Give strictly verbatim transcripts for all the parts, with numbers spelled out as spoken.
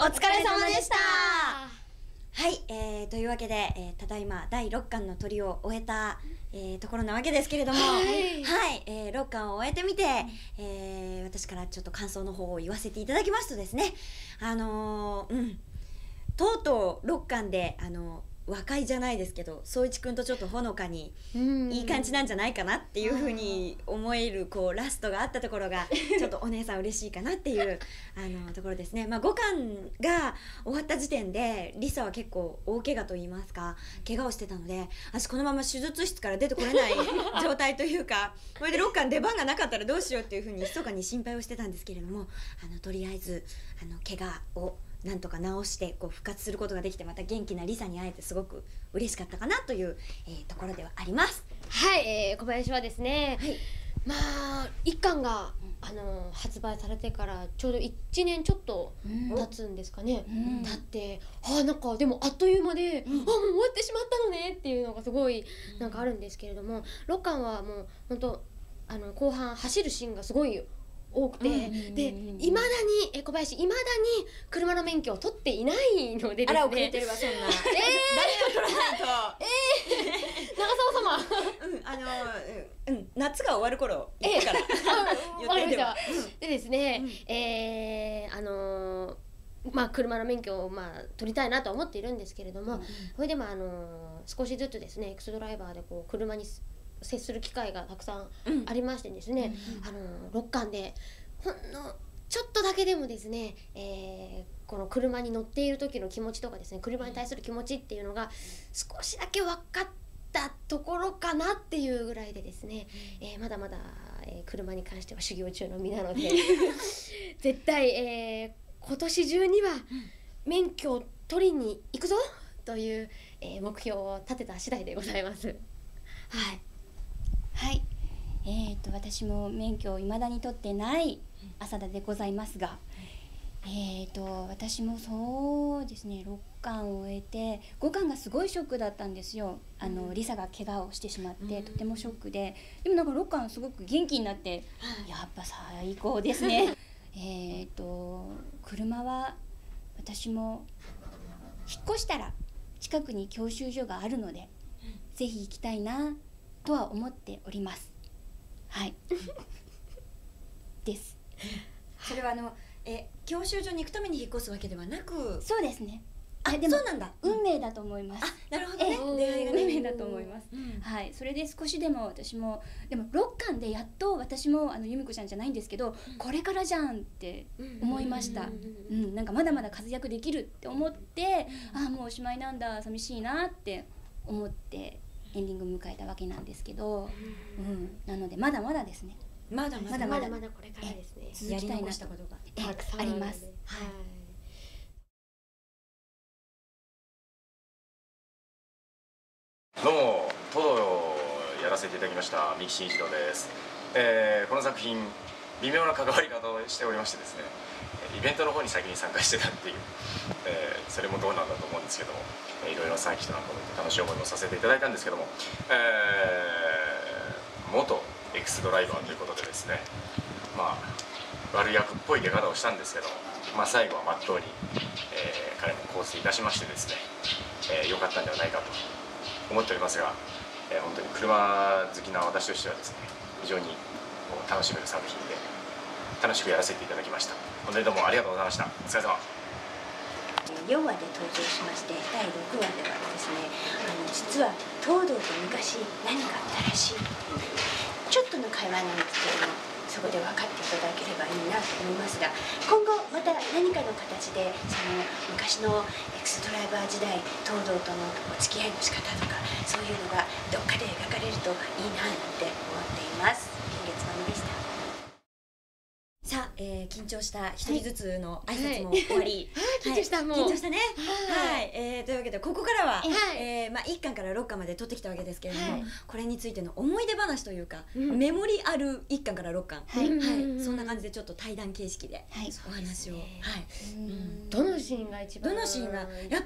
お疲れ様でした。 はい、えー、というわけで、えー、ただいまだいろっかんのトリを終えた、えー、ところなわけですけれども、はい、はい、えー、ろっかんを終えてみて、えー、私からちょっと感想の方を言わせていただきますとですね、あのー、うんとうとうろっかんで、あのー和解じゃないですけど、宗一くんとちょっとほのかにいい感じなんじゃないかなっていう風に思えるこうラストがあったところがちょっとお姉さん嬉しいかなっていうあのところですね。まあ、ごかんが終わった時点でリサは結構大怪我といいますか怪我をしてたので、私このまま手術室から出てこれない状態というか、これでろっかん出番がなかったらどうしようっていう風に密かに心配をしてたんですけれども、あのとりあえずあの怪我をなんとか治してこう復活することができて、また元気なリサに会えてすごく嬉しかったかなという、えー、ところではあります。 はい、えー、小林はですね、 はい、 まあいっかんが、うん、あの発売されてからちょうどいちねんちょっと経つんですかね、うん、だってあなんかでもあっという間で、うん、あもう終わってしまったのねっていうのがすごいなんかあるんですけれども、ろっかんはもう本当あの後半走るシーンがすごい多くて、うん、でいまだにえ小林いまだに車の免許を取っていないのでですね。 あら遅れてるわそんな。えー、誰が取らないと。 えー、長澤様。 うんあのうん、夏が終わる頃言ってから。 言ってでは。でですね、うん、えー、あのー、まあ車の免許をまあ取りたいなと思っているんですけれども、うん、それでもあのー、少しずつですねエクスドライバーでこう車に接する機会がたくさんありましてですね、うん、あのろっかんでほんのちょっとだけでもですね、えー、この車に乗っている時の気持ちとかですね、車に対する気持ちっていうのが少しだけ分かったところかなっていうぐらいでですね、えー、まだまだ、えー、車に関しては修行中の身なので絶対、えー、今年中には免許を取りに行くぞという、えー、目標を立てた次第でございます。はいはい、えー、と私も免許を未だに取ってない浅田でございますが、えー、と私もそうですねろっかんを終えてごかんがすごいショックだったんですよ。あの、うん、リサが怪我をしてしまってとてもショックで、でもなんかろっかんすごく元気になってやっぱ最高ですね。えっと車は私も引っ越したら近くに教習所があるのでぜひ行きたいなとは思っております。はいです。 それはあのえ教習所に行くために引っ越すわけではなく。 そうですね。 あ、でもそうなんだ。 運命だと思います。 あ、なるほどね。出会いがね。 運命だと思います。はい。それで少しでも私もでもろっかんでやっと私もあの由美子ちゃんじゃないんですけど、これからじゃんって思いました。うん、なんかまだまだ活躍できるって思って、あ、もうおしまいなんだ、寂しいなって思って。エンディング迎えたわけなんですけど、うん、なのでまだまだですね。 まだまだまだまだこれからですね。 続きたいなしたことがたくさんあります。 はい。 どうもトドをやらせていただきました三木真一郎です。えー、この作品微妙な関わり方をしておりましてですね、イベントの方に先に参加してたっていう、えー、それもどうなんだと思うんですけども、いろいろさんきとなんかも楽しい思いもさせていただいたんですけども、えー、元エクスドライバーということでですね、まあ悪役っぽい出方をしたんですけど、まあ、最後はまっとうに、えー、彼も更生いたしましてですね、えー、よかったんではないかと思っておりますが、えー、本当に車好きな私としてはですね非常に楽しめる作品で楽しくやらせていただきました。本当にどうもありがとうございました。お疲れ様。 よんわで登場しまして、だいろくわではですね、あの実は東堂と昔何かあったらしいっていうちょっとの会話なんですけども、そこで分かっていただければいいなと思いますが、今後また何かの形でその昔のエクスドライバー時代東堂とのお付き合いの仕方とかそういうのがどっかで描かれるといいななんて思っています。金月まみでした。 さあ、えー、緊張した一人ずつの挨拶も終わり、 緊張した、もう緊張したね。はい、えー、というわけでここからは、えー、まあいっかんからろっかんまで撮ってきたわけですけれども、これについての思い出話というか、メモリあるいっかんからろっかん、はい、そんな感じでちょっと対談形式でお話を、はい、 どのシーンが一番どのシーンがやっ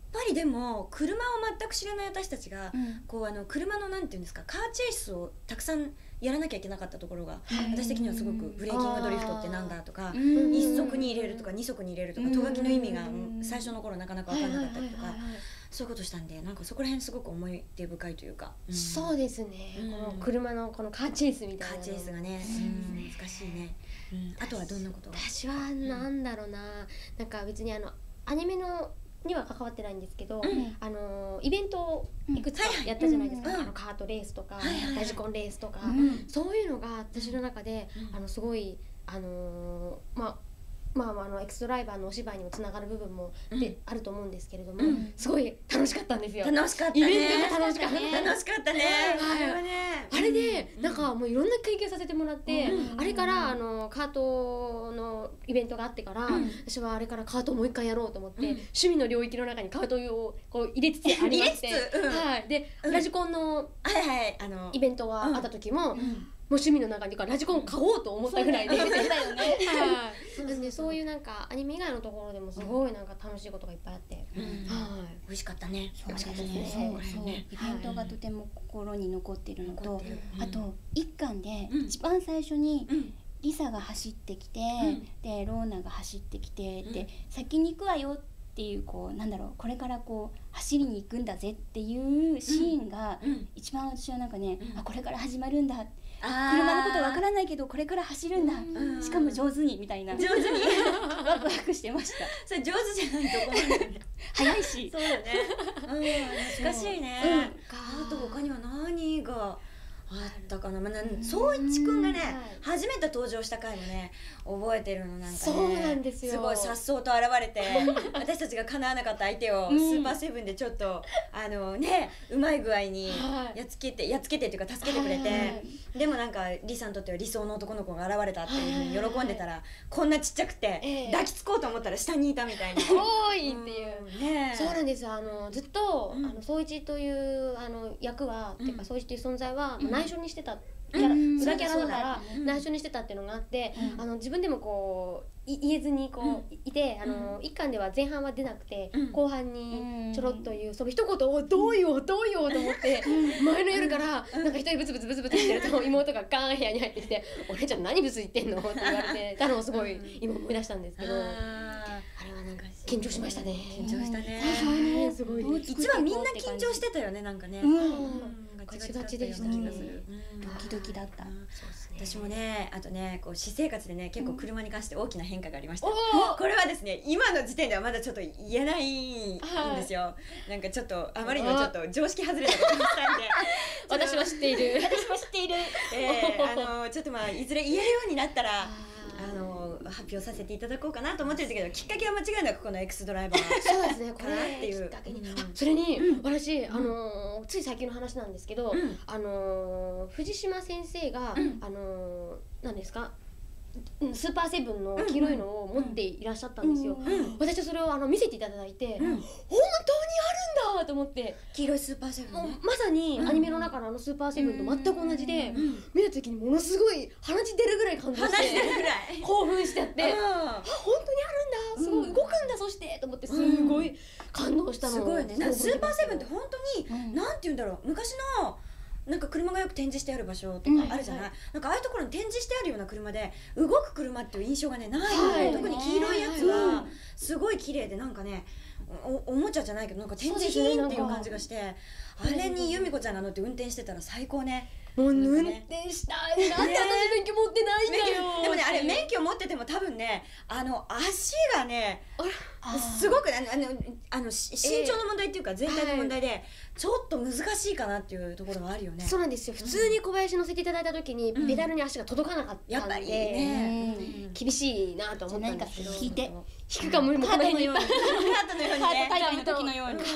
ぱりでも車を全く知らない私たちが、 うん、 こうあの車のなんていうんですか、カーチェイスをたくさんやらなきゃいけなかったところが、私的にはすごくブレーキングドリフトってなんだとか、一足に入れるとか二足に入れるとか、とがきの意味が最初の頃なかなか分かんなかったりとか、そういうことしたんで、なんかそこら辺すごく思い出深いというか、 うん、そうですね、うん、この車のこのカーチェイスみたいなカーチェイスがね、うん、難しいね、うん、あとはどんなことが？ 私はなんだろうな、なんか別にあのアニメのには関わってないんですけど、うん、あのイベントをいくつかやったじゃないですか、うん、あのカートレースとか、はいはい、ラジコンレースとか、うん、そういうのが私の中で、うん、あのすごいあのー、まあまあ、あのエクストライバーのお芝居にもつながる部分もで、うん、あると思うんですけれども、うん、すごい楽しかったんですよ。 楽しかったね。 イベントが楽しかったね。 楽しかったね。 あれはね、あれでなんかもういろんな経験させてもらって、うん、あれからあのカートのイベントがあってから、うん、私はあれからカートをもう一回やろうと思って、うん、趣味の領域の中にカートをこう入れつつありまして、うん、はい。で、うん、ラジコンのはいはいあのイベントがあった時も。うんうん、もう趣味の中にラジコン買おうと思ったぐらいで、そうだよね。はい。なんでそういうなんかアニメ以外のところでもすごいなんか楽しいことがいっぱいあって、はい。 美味しかったね。 美味しかったね。そうそう。イベントがとても心に残っているのと、あと一巻で一番最初にリサが走ってきて、でローナが走ってきて、で先に行くわよっていうこうなんだろう、これからこう走りに行くんだぜっていうシーンが一番私はなんかね、あこれから始まるんだ。車のことわからないけどこれから走るんだ、しかも上手にみたいな、 上手にワクワクしてました。 それ上手じゃないとこもあるね。 早いし。 そうだね。うん、懐かしいね。うん、あと他には何があったかな。まあ、宗一くんがね、初めて登場した回もね覚えてるの。なんかね、 そうなんですよ。 すごい颯爽と現れて私たちが叶わなかった相手をスーパーセブンでちょっとあのねうまい具合にやっつけてやっつけてっていうか助けてくれて、でもなんかリサにとっては理想の男の子が現れたっていう風に喜んでたら、こんなちっちゃくて抱きつこうと思ったら下にいたみたいな、 多いっていうね。そうなんですよ。あのずっとあの宗一というあの役はっていうか宗一という存在は内緒にしてた。キャラ裏キャラだから内緒にしてたっていうのがあって、あの自分でもこう言えずにこういて、あの一巻では前半は出なくて後半にちょろっというその一言をどう言おうどう言おうと思って前の夜からなんか一人ブツブツブツブツしてると妹がガーン部屋に入ってきて「お姉ちゃん何ブツ言ってんの?」って言われてたのをすごい今思い出したんですけど、あれはなんか緊張しましたね。 緊張したね。 すごい一番みんな緊張してたよね。なんかねガチガチでした気がする。 ドキドキだった。 私もね、あとね、こう私生活でね、結構車に関して大きな変化がありました。これはですね、今の時点ではまだちょっと言えないんですよ。なんかちょっとあまりにもちょっと常識外れたことをしたんで、 私は知っている。 私も知っている。 ええ、あのちょっとまあいずれ言えるようになったら。あの発表させていただこうかなと思ってるんだけど、きっかけは間違いなくこのエクスドライバーそうですね、これっていうきっかけに、あそれに、うん、私あのー、つい最近の話なんですけど、うん、あのー、藤島先生が、うん、あのー、何ですかスーパーセブンの黄色いのを持っていらっしゃったんですよ。私はそれをあの見せていただいて、うん、本当にあるんだと思って、 黄色いスーパーセブン、ね、 まさにアニメの中のあのスーパーセブンと全く同じで、うん、見た時にものすごい鼻血出るぐらい感動して、興奮しちゃって、あ本当にあるんだ、すごい動くんだ、そしてと思ってすごい感動したの。 すごいね。なんかスーパーセブンって本当に、うん、なんて言うんだろう、昔のなんか車がよく展示してある場所とかあるじゃない、うんはい、なんかああいうところに展示してあるような車で動く車っていう印象がねない、はい、特に黄色いやつはすごい綺麗で、なんかね お, おもちゃじゃないけどなんか展示品っていう感じがして、ね、あれに由美子ちゃんが乗って運転してたら最高ね。 もう運転したいなって、私免許持ってないんだよ。 でもね、あれ免許持ってても多分ね、あの足がねすごくあのあのあの身長の問題っていうか全体の問題でちょっと難しいかなっていうところがあるよね。 そうなんですよ。普通に小林乗せていただいた時にペダルに足が届かなかったんで、ね、厳しいなと思ったんですけど、 引いて引くか無理もこの辺にハートのようにね、 大会の時のようにはい、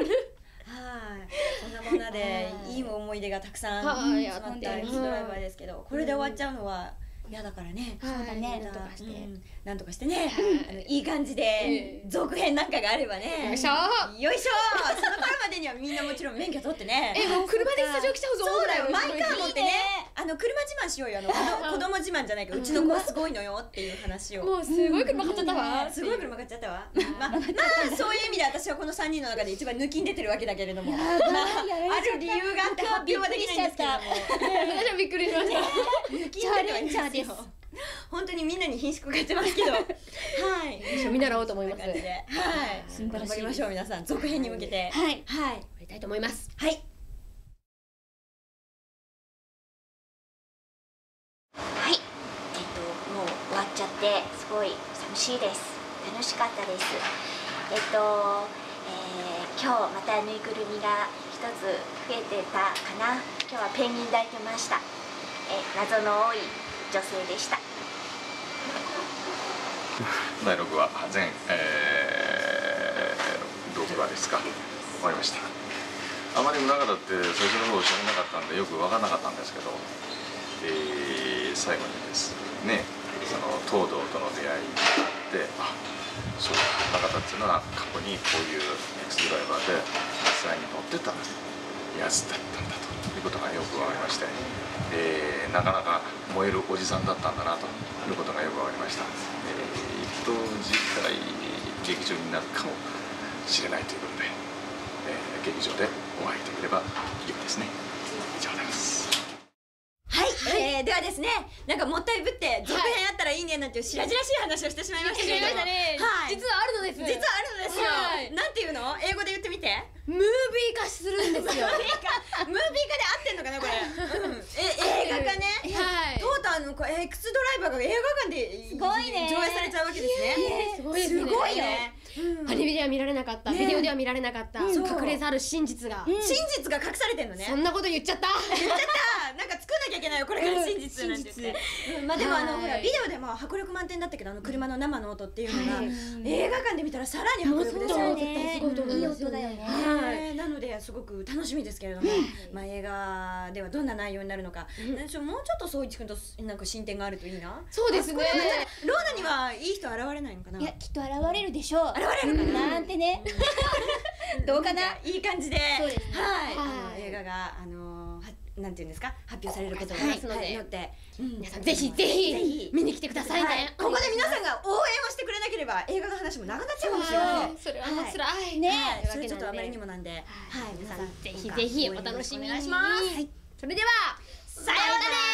そんなものでいい思い出がたくさん詰まったエクスドライバーですけど、これで終わっちゃうのは嫌だからね。 そうだね。 なんとかして、なんとかしてね、あのいい感じで続編なんかがあればね。 よいしょ。 よいしょ。その頃までにはみんなもちろん免許取ってね。 え、もう車でスタジオ来ちゃうぞ。 そうだよ。マイカー持ってね。ああの車自慢しようよ。あの子供自慢じゃないか、うちの子はすごいのよっていう話を。 もうすごい車買っちゃったわ。 すごい車買っちゃったわ。まあまあそういう意味で私はこのさんにんの中で一番抜きん出てるわけだけれども、まあある理由があって発表はできないんですけども、 私はびっくりしました。 抜きん出てはいますよ。本当にみんなに品種がってますけど、はい、 見習おうと思います。 はい、頑張りましょう皆さん、続編に向けて、 はいはい、 やりたいと思います。 はい。 はい、えっともう終わっちゃってすごい寂しいです。楽しかったです。えっと、えー、今日またぬいぐるみが一つ増えてたかな。今日はペンギン抱いてました。え謎の多い女性でした。 だいろくわ全、えー、ろくわですか、終わりました。あまりも長かって最初の方知らなかったんでよく分からなかったんですけど、えー、最後にですね、その東堂との出会いがあって、あ、そうだ、中田っていうのは過去にこういうエクスドライバーで実際に乗ってたやつだったんだということがよく分かりまして、えー、なかなか燃えるおじさんだったんだなということがよく分かりました。えー、と次回劇場になるかもしれないということで、えー、劇場でお会いできれば良いですね。以上です。 はい、えー、ではですね、なんかもったいぶって続編あったらいいねなんていう白々しい話をしてしまいましたけれども、はい、 実はあるのです。 実はあるのですよ。 はい、 なんていうの？英語で言ってみて。 ムービー化するんですよ。 ムービー化、ムービー化で合ってんのかなこれ。うん、え、映画化ね。 はい。 とうとうあのこエクスドライバーが映画館ですごいね上映されちゃうわけですね。 すごいですね。 すごいね。 アニメでは見られなかった、ビデオでは見られなかった隠れざる真実が、 真実が隠されてんのね。 そんなこと言っちゃった。 言っちゃった。なんか作んなきゃいけないよこれから真実なんて言って。まあでもあのほらビデオでも迫力満点だったけど、あの車の生の音っていうのが映画館で見たらさらに迫力ですよね。 いい音だよね。 はい。なのですごく楽しみですけれども、まあ映画ではどんな内容になるのか、もうちょっと宗一君となんか進展があるといいな。 そうですね。 ローナにはいい人現れないのかな。 いや、きっと現れるでしょう。 現れるかな。 なんてね。どうかな。 いい感じで、 そうですね。 はい、あの映画があのなんていうんですか、発表されることがありますので、ので皆さんぜひぜひ見に来てくださいね。 ここで皆さんが応援をしてくれなければ映画の話もなくなっちゃうかもしれません。 それはもう辛いね。それちょっとあまりにもなんで、はい、 皆さんぜひぜひお楽しみに。それではさようなら。